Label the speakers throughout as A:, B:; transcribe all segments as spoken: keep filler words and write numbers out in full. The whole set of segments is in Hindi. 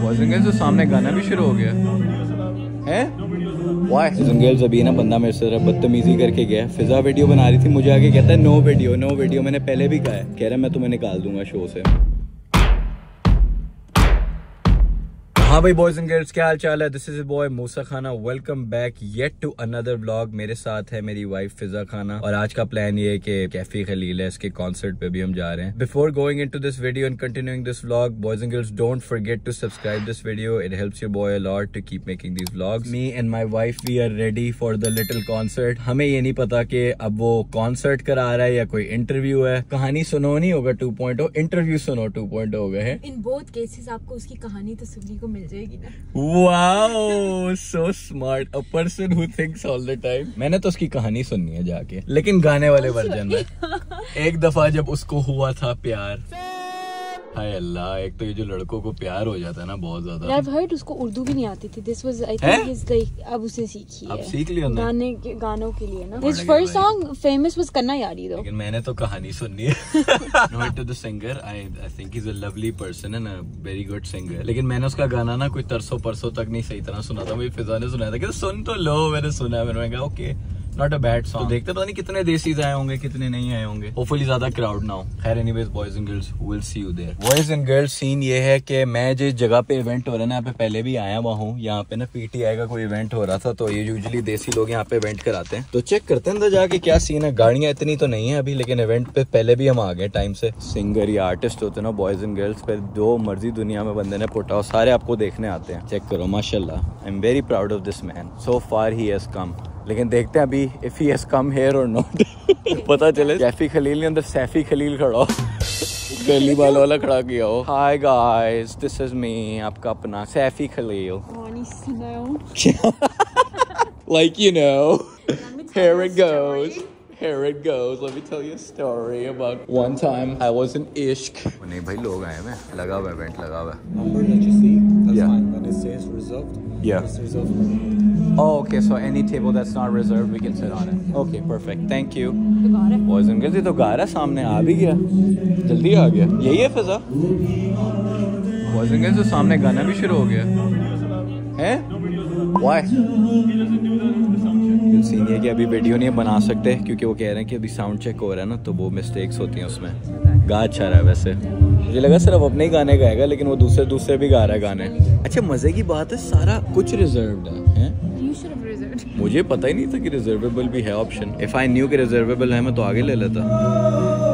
A: बॉयज एंड गर्ल्स सामने गाना भी शुरू हो गया है। बॉयज एंड गर्ल्स अभी ना बंदा मेरे से बदतमीजी करके गया, फिजा वीडियो बना रही थी, मुझे आगे कहता है नो वीडियो नो वीडियो। मैंने पहले भी कहा है, कह रहा है मैं तुम्हें निकाल दूंगा शो से। हाँ भाई बॉयज एंड गर्ल्स, क्या हाल चाल है? दिस इज बॉय मूसा खाना, welcome back yet to another vlog. मेरे साथ है मेरी वाइफ फिजा खाना और आज का प्लान ये है कि कैफी खलील है, इसके कॉन्सर्ट पे भी हम जा रहे हैं। Before going into this video and continuing this vlog, boys and girls don't forget to subscribe this video, it helps your boy a lot to keep making these vlogs. Me and my wife we are ready for the little concert. हमें ये नहीं पता कि अब वो कॉन्सर्ट करा रहा है या कोई इंटरव्यू है। कहानी सुनो नहीं होगा टू पॉइंट ओ, इंटरव्यू सुनो टू पॉइंट ओ होगा है।
B: इन बोथ केसेस आपको उसकी कहानी तो सुनने को मिल जाएगी ना।
A: Wow, so smart. A person who thinks all the time. मैंने तो उसकी कहानी सुननी है जाके, लेकिन गाने वाले वर्जन में। एक दफा जब उसको हुआ था प्यार, हाय अल्लाह, एक तो ये जो लड़कों को प्यार हो जाता है ना बहुत ज्यादा।
B: I've heard उसको उर्दू भी नहीं आती थी। This was I think is like अब उसे सीखी है।
A: अब सीख लिया ना
B: गाने के गानों के लिए ना। His first song famous was कन्ना यारी though।
A: लेकिन मैंने तो कहानी सुननी है। No to the singer, I I think he's a lovely person and a very good singer। लेकिन मैंने उसका गाना ना कोई तरसों परसों तक नहीं सही तरह सुना था। मेरी फिजा ने सुनाया था कि सुन तो लो, मैंने सुना, मैंने कहा okay not a bad song. तो देखते पता नहीं कितने देसीज आए होंगे कितने नहीं आए होंगे, होपफुली ज्यादा क्राउड ना हो। खैर anyways boys and girls will see you there. Boys and girls scene ये है कि मैं जिस जगह पे इवेंट हो रहा है ना, यहाँ पे पहले भी आया हुआ हूँ। यहाँ पे ना पीटीआई का कोई इवेंट हो रहा था, तो ये यूजुअली देसी लोग यहाँ पे इवेंट कराते हैं। तो चेक करते हैं अंदर जाके क्या सीन है। गाड़ियां इतनी तो नहीं है अभी, लेकिन इवेंट पे पहले भी हम आ गए टाइम से। सिंगर या आर्टिस्ट होते ना बॉयज एंड गर्ल्स पे, जो मर्जी दुनिया में बंदे ने पुट आओ, सारे आपको देखने आते हैं। चेक करो माशाल्लाह, I am very proud of this man, so far he has come. लेकिन देखते हैं अभी if he has come here or not. पता चले कैफी खलील ने अंदर सैफी खलील खड़ा हो, कर्ली बालों वाला खड़ा किया हो। Hi guys, this is me, आपका अपना Saifi Khalil. Like you know, here it goes. Here it goes. Let me tell you a story about one time I was in Ishq. नहीं भाई लोग आए हैं, लगा हुआ इवेंट लगा हुआ है।
C: Number that you see, that's
A: Yeah.
C: fine. When it says reserved,
A: Yeah.
C: it's reserved.
A: Oh, okay. So any table that's not reserved, we can sit on it. Okay, perfect. Thank you.
B: तो गा रहा है।
A: Boys and girls, ये तो गा रहा है, सामने आ भी गया, जल्दी आ गया। यही है फिजा। Boys and girls, तो सामने गाना भी शुरू हो गया है। Why? सीन ये कि अभी वीडियो नहीं बना सकते क्योंकि वो कह रहे हैं कि अभी साउंड चेक हो रहा है ना, तो वो मिस्टेक्स होती हैं उसमें। गा अच्छा रहा है वैसे, मुझे लगा सिर्फ अपने ही गाने गाएगा, लेकिन वो दूसरे दूसरे भी गा रहा है गाने। अच्छा मजे की बात है, सारा कुछ रिजर्व्ड है, है?
B: You should have reserved.
A: मुझे पता ही नहीं था कि रिजर्वेबल भी है ऑप्शन। इफ आई न्यू कि रिजर्वेबल है मैं तो आगे ले लेता।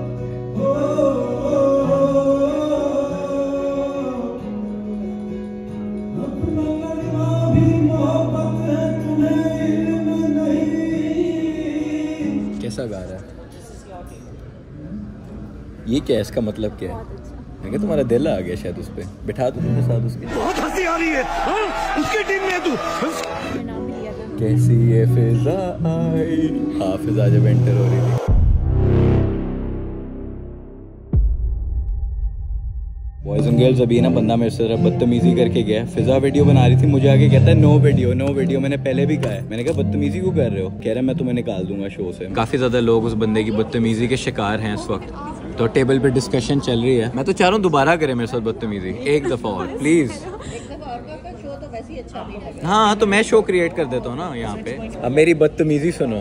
A: कैसा गा रहा है ये? क्या है इसका मतलब क्या है? मैं क्या तुम्हारा दिल आ गया शायद उस पे, बिठा दो मेरे साथ उसके।
D: बहुत हंसी आ रही है, हाँ? उसकी टीम में तू।
B: मैंने नाम भी लिया था।
A: कैसी ये फिजा आई, हाँ फिजा जब एंटर हो रही थी। बॉयज एंड गर्ल्स अभी ना बंदा मेरे से बदतमीजी करके गया, फिजा वीडियो बना रही थी, मुझे आगे कहता है नो वीडियो नो वीडियो। मैंने पहले भी कहा है, मैंने कहा बदतमीजी क्यों कर रहे हो? कह रहा है मैं तुम्हें निकाल दूंगा शो से। काफी ज्यादा लोग उस बंदे की बदतमीजी के शिकार हैं इस वक्त, तो टेबल पे डिस्कशन चल रही है। मैं तो चाह रहा हूँ दोबारा करे मेरे साथ बदतमीजी एक दफा और प्लीज। हाँ तो मैं शो क्रिएट कर देता हूँ ना यहाँ पे। अब मेरी बदतमीजी सुनो।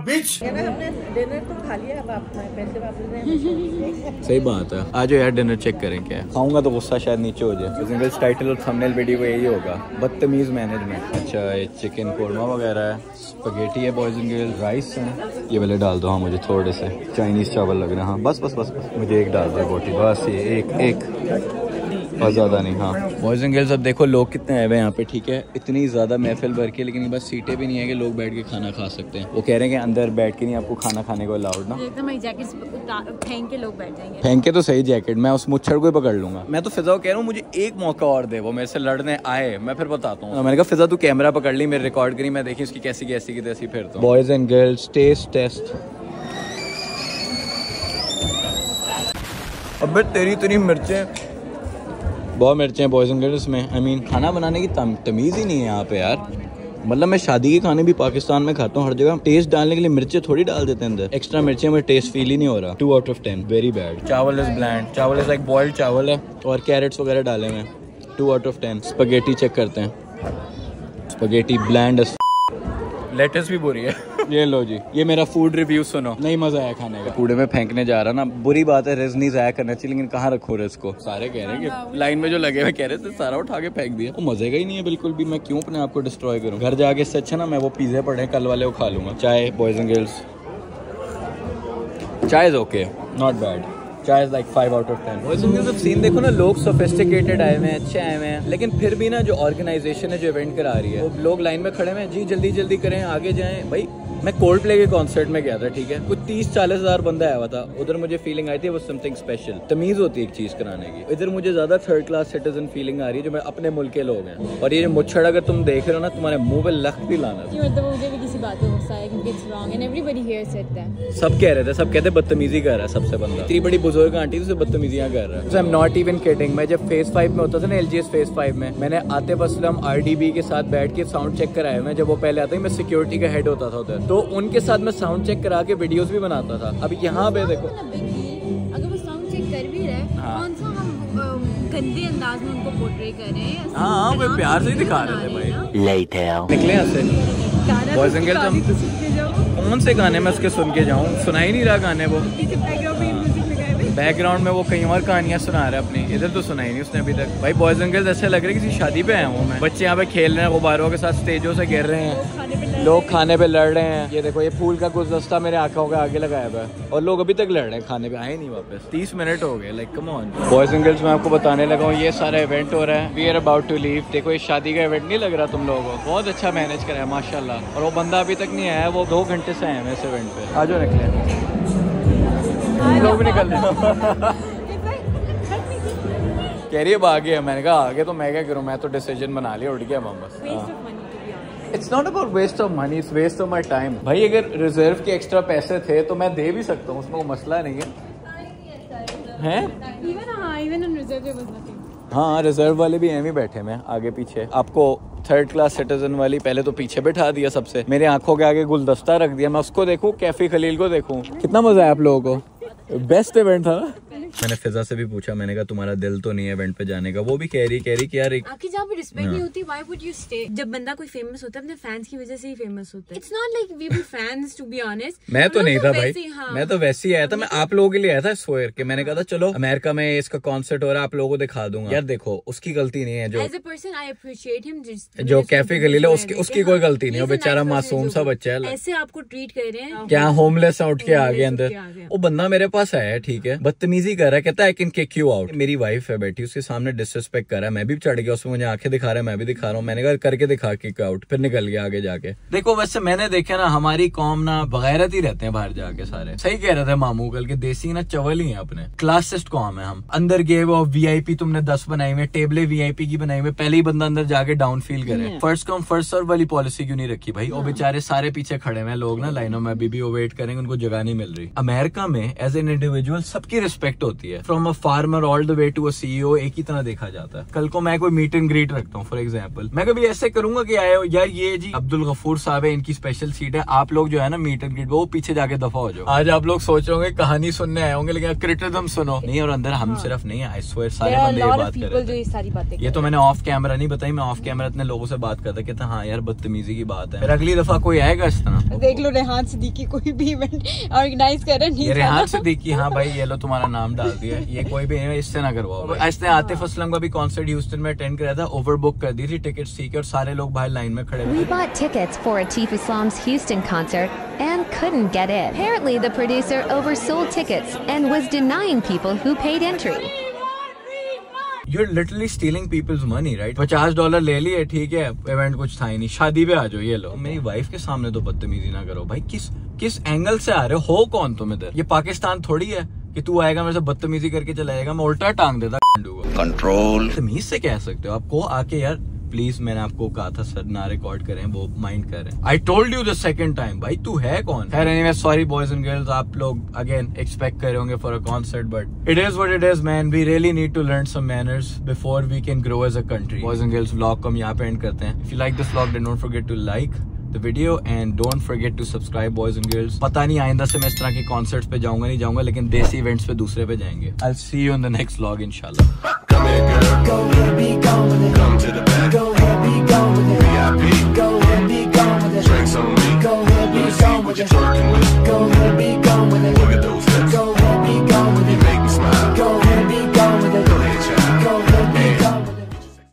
A: सही बात है, आज यार डिनर चेक करें क्या है। खाऊंगा तो गुस्सा शायद नीचे हो जाए। टाइटल और थंबनेल वीडियो को यही होगा, बदतमीज मैनेजमेंट। अच्छा ये चिकन कोरमा वगैरह है, स्पगेटी है, बॉयज एंड गर्ल्स राइस है। ये वाले डाल दो हाँ मुझे थोड़े से, चाइनीज चावल लग रहे हैं। हाँ बस बस बस बस मुझे एक डाल दो बोटी, बस ये एक एक बहुत ज्यादा नहीं। हाँ बॉयज एंड गर्ल्स अब देखो लोग कितने आए हुए यहाँ पे, ठीक है इतनी ज्यादा महफिल भर के, लेकिन बस सीटें भी नहीं है कि लोग बैठ के खाना खा सकते हैं। वो कह रहे हैं कि अंदर बैठ के नहीं आपको खाना खाने को अलाउड ना।
B: एकदम जैकेट फेंक के लोग बैठ जाएंगे।
A: फेंक के तो सही जैकेट, मैं उस मुच्छर को ही पकड़ लूंगा। मैं तो फिजा को कह रहा हूँ मुझे एक मौका और दे, वो मेरे से लड़ने आए मैं फिर बताता हूँ। मैंने कहा फिजा तू कैमरा पकड़ ली, मेरे रिकॉर्ड करी, मैं देखी उसकी कैसी कैसी की तैसी फिरता हूँ। Boys and girls test test. अबे तेरी इतनी मिर्चें, बहुत मिर्चें बॉयज एंड गर्ल्स में। आई मीन खाना बनाने की तमीज़ ही नहीं है यहाँ पे यार। मतलब मैं शादी के खाने भी पाकिस्तान में खाता हूँ हर जगह, टेस्ट डालने के लिए मिर्चें थोड़ी डाल देते हैं अंदर, एक्स्ट्रा मिर्चें में टेस्ट फील ही नहीं हो रहा। Two out of ten, very bad. Chawal is bland, chawal is like boiled chawal है और कैरेट्स वगैरह डाले हुए हैं। Two out of ten. Spaghetti check करते हैं। स्पगेटी ब्लैंड, लेटेस्ट भी बुरी है। ये लो जी, ये मेरा फूड रिव्यू सुनो। नहीं मजा आया खाने का। कूड़े में फेंकने जा रहा ना, बुरी बात है, रिस्क नहीं जाया करना चाहिए, लेकिन कहाँ रखो रिस्क को। सारे कह रहे हैं कि लाइन में जो लगे हुए कह रहे थे सारा उठा के फेंक दिया। वो मजे का ही नहीं है बिल्कुल भी। मैं क्यों अपने आप को डिस्ट्रॉय करूँ? घर जाके इससे अच्छा ना मैं वो पिज्जे पड़े कल वाले वो खा लूंगा। Chai boys and girls, chai is okay, not bad. Chai like five out of ten. Boys and girls scene देखो ना, लोग सोफिस्टिकेटेड आए हुए हैं, अच्छे आए हुए हैं, लेकिन फिर भी ना जो ऑर्गेनाइजेशन है जो इवेंट करा रही है, वो लोग लाइन में खड़े हैं, जी जल्दी जल्दी करें, आगे जाएं। भाई मैं कोल्ड प्ले के कॉन्सर्ट में गया था, ठीक है, कुछ तीस चालीस हजार बंदा आया हुआ था। उधर मुझे फीलिंग आई थी वो समथिंग स्पेशल। तमीज होती है एक चीज कराने की। इधर मुझे ज्यादा थर्ड क्लास सिटीजन फीलिंग आ रही है, जो मैं अपने मुल्क के लोग हैं। और ये जो मुच्छड़ अगर तुम देख रहे हो ना, तुम्हारे मुंह पे लख भी लाना।
B: मतलब मुझे भी किसी बात पे गुस्सा है क्योंकि it's wrong and everybody here said that.
A: सब कह रहे थे, सब कहते बदतमीजी कर रहा है सबसे बंदा। इतनी बड़ी बुजुर्ग आंटी से बदतमीजियां कर रहा है। I am not even kidding. मैं जब फेज फाइव में होता था ना, एलजीएस फेज फाइव में, मैंने आतिफ असलम आरडीबी के साथ बैठ के साउंड चेक कराया। मैं जब वो पहले आते मैं सिक्योरिटी का हेड होता था उधर, तो उनके साथ मैं साउंड चेक करा के वीडियोस भी बनाता था। अब यहाँ पे देखो,
B: अगर वो साउंड चेक कर भी रहे, कौन सा हम गंदे अंदाज में उनको पोर्ट्रे करें?
A: हाँ वो प्यार से ही दिखा रहे थे भाई।
E: Later.
A: निकले यहाँ से बॉयज एंड गर्ल्स। कौन से गाने में उसके सुन के जाऊँ? सुना ही नहीं रहा गाने वो। बैकग्राउंड में वो कई और कहानियां सुना रहा है अपनी, इधर तो सुना ही नहीं उसने अभी तक। भाई बॉयज एंड गर्ल्स ऐसे लग रहा है किसी शादी पे आया हूँ मैं। बच्चे यहाँ पे खेल रहे हैं, गुब्बारों के साथ स्टेजों से गिर रहे हैं, लोग खाने पे लड़ रहे हैं। ये देखो ये फूल का गुलदस्ता मेरे आंखों के आगे लगाया हुआ है, और लोग अभी तक लड़ रहे हैं, खाने पे आए नहीं वापस। तीस मिनट हो गए, like come on. Boys and girls मैं आपको बताने लगा हूँ, ये सारा इवेंट हो रहा है, we are about to leave. देखो ये शादी का इवेंट नहीं लग रहा तुम लोगों को? बहुत अच्छा मैनेज करा है माशाल्लाह। और वो बंदा अभी तक नहीं आया, वो दो घंटे से आए हैं इस इवेंट पे। आज निकले लोग निकल रहे कह रही है अब आगे है। मैंने कहा आगे तो मैं क्या करूँ, मैं तो डिसीजन बना लिया, उठ गया वापस। It's not about waste of money, it's waste of my time. भाई अगर रिजर्व के एक्स्ट्रा पैसे थे तो मैं दे भी सकता हूँ, उसमें कोई मसला नहीं है, हैं? हाँ रिजर्व वाले भी एम ही बैठे हैं आगे पीछे। आपको थर्ड क्लास सिटीजन वाली पहले तो पीछे बैठा दिया सबसे, मेरे आंखों के आगे गुलदस्ता रख दिया। मैं उसको देखूं, कैफी खलील को देखूं। कितना मजा आया आप लोगों को? बेस्ट इवेंट था ना। मैंने फिजा से भी पूछा, मैंने कहा तुम्हारा दिल तो नहीं है इवेंट पे जाने का? वो भी कह रही कह रही कि यार एक
B: आपकी जहाँ पे रिस्पेक्ट नहीं होती, व्हाई वुड यू स्टे? जब बंदा कोई फेमस होता है अपने फैंस की वजह से ही फेमस होता है। It's not like we be fans to be honest.
A: मैं तो नहीं था भाई, मैं तो वैसे ही आया था। मैं आप लोगों के लिए आया था स्वेयर के। मैंने कहा था चलो अमेरिका में इसका कॉन्सर्ट हो रहा है, आप लोगों को दिखा दूंगा। यार देखो उसकी गलती नहीं है, जो
B: as a person I appreciate him,
A: जो कैफे खलील है उसकी उसकी कोई गलती नहीं है। वो बेचारा मासूम सा बच्चा है,
B: ऐसे आपको ट्रीट कर रहे हैं
A: क्या होमलेस उठ के आ गए अंदर। वो बंदा मेरे पास आया, ठीक है, बदतमीजी कर रहा है, कहता है I can kick you out. मेरी वाइफ है बैठी, उसके सामने डिसरिस्पेक्ट कर रहा है, मैं भी चढ़ गया उसमें, मुझे आंखें दिखा रहा है, मैं भी दिखा रहा हूँ। मैंने कहा करके दिखा किक आउट, फिर निकल गया आगे जाके। देखो वैसे मैंने देखा ना, हमारी कौम ना बगैरत ही रहते हैं बाहर जाके सारे। सही कह रहे थे मामू कल के, देसी ना चवल ही है अपने। क्लासिस्ट कौम है हम। अंदर गए वो वीआईपी तुमने दस बनाई हुई, टेबले वीआईपी की बनाई हुई, पहले ही बंदा अंदर जाके डाउन फील करे। फर्स्ट कम फर्स्ट सर्व वाली पॉलिसी क्यों नहीं रखी भाई? और बेचारे सारे पीछे खड़े हैं लोग ना लाइनों में, अभी भी वो वेट करेंगे, उनको जगह नहीं मिल रही। अमेरिका में एज एन इंडिविजुअल सबकी रिस्पेक्ट होती है, from a farmer all the way to a CEO, एक ही तरह देखा जाता है। कल को मैं कोई मीट एंड ग्रीट रखता हूँ फॉर एग्जांपल, मैं कभी ऐसे करूंगा कि आए हो यार ये जी अब्दुल गफूर साहब है, इनकी स्पेशल सीट है, आप लोग जो है ना मीट एंड ग्रीट वो पीछे जाके दफा हो जाओ। आज आप लोग सोच रहे होंगे कहानी सुनने आए होंगे, लेकिन क्रिटिसिज्म सुनो नहीं। और अंदर हम सिर्फ नहीं, आई स्वेयर सारे बंदे ये बात कर रहे हैं। ये तो मैंने ऑफ कैमरा नहीं बताई, मैं ऑफ कैमरा इतने लोगों से बात करता कहता हाँ यार बदतमीजी की बात है। फिर अगली दफा कोई आएगा इस तरह,
B: देख लो रेहान सिद्दीकी कोई भी इवेंट ऑर्गेनाइज कर रहा है।
A: रेहान सिद्दीकी, हाँ भाई ये लो तुम्हारा नाम डाल दिया, ये कोई भी इससे ना करवाओ। इसने आतिफ असलम का भी कॉन्सर्ट ह्यूस्टन में अटेंड कराया था, ओवर बुक कर दी थी टिकट्स, ठीक है, और सारे लोग बाहर लाइन में खड़े हुए।
F: We bought tickets for Atif Aslam's Houston concert and couldn't get in. Apparently the producer oversold tickets and was denying people who paid entry.
A: You're literally stealing people's money, right? पचास डॉलर ले लिए, ठीक है, इवेंट कुछ था ही नहीं, शादी पे आ जाओ ये लो। मेरी वाइफ के सामने तो बदतमीजी ना करो भाई। किस किस एंगल से आ रहे हो, हो कौन तुम इधर? ये पाकिस्तान थोड़ी है कि तू आएगा मेरे से बदतमीजी करके चला जाएगा, मैं उल्टा टांग देता कंट्रोल। तमीज से कह सकते हो आपको आके यार प्लीज, मैंने आपको कहा था सर ना रिकॉर्ड करें, वो माइंड कर रहे हैं। I told you the second time, भाई तू है कौन? खैर anyway sorry boys and girls, आप लोग अगेन एक्सपेक्ट कर रहे होंगे for a concert, but it is what it is man. We really need to learn some manners before we can grow as a country. Boys and girls vlog को हम यहाँ पे एंड करते हैं। If you like this vlog then don't forget to like, the video and don't forget to subscribe boys and girls. पता नहीं आइंदा से मैं इस तरह के कॉन्सर्ट्स पे जाऊंगा नहीं जाऊंगा, लेकिन देसी इवेंट्स पे दूसरे पे जाएंगे. I'll see you in the next vlog inshallah.
E: Come here, girl. Go ahead, be gone with it. Come to the back. Go ahead, be gone with it. V I P. Go ahead, be gone with it. Drinks on me. Go ahead, be gone with it. Go ahead, be gone with it.